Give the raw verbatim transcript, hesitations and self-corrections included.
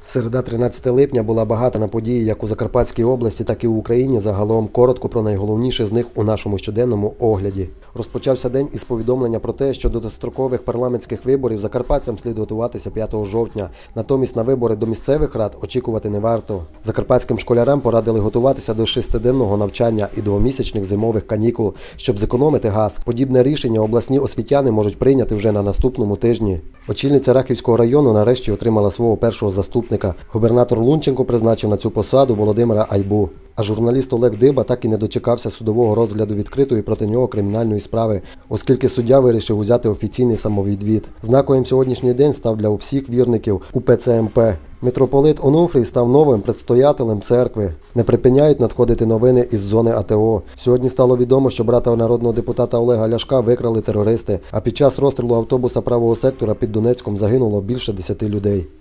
Середа тринадцяте липня була багата на події як у Закарпатській області, так і в Україні загалом. Коротко про найголовніше з них у нашому щоденному огляді. Розпочався день із повідомлення про те, що до дострокових парламентських виборів закарпатцям слід готуватися п'ятого жовтня. Натомість на вибори до місцевих рад очікувати не варто. Закарпатським школярам порадили готуватися до шестиденного навчання і двомісячних зимових канікул, щоб зекономити газ. Подібне рішення обласні освітяни можуть прийняти вже на наступному тижні. Очільниця Рахівського району нарешті отримала свого першого заступника. Губернатор Лунченко призначив на цю посаду Володимира Айбу. А журналіст Олег Диба так і не дочекався судового розгляду відкритої проти нього кримінальної справи, оскільки суддя вирішив узяти офіційний самовідвід. Знаковим сьогоднішній день став для всіх вірників У Пе Це Ем Пе. Митрополит Онуфрій став новим предстоятелем церкви. Не припиняють надходити новини із зони А Те О. Сьогодні стало відомо, що брата народного депутата Олега Ляшка викрали терористи, а під час розстрілу автобуса правого сектора під Донецьком загинуло більше десяти людей.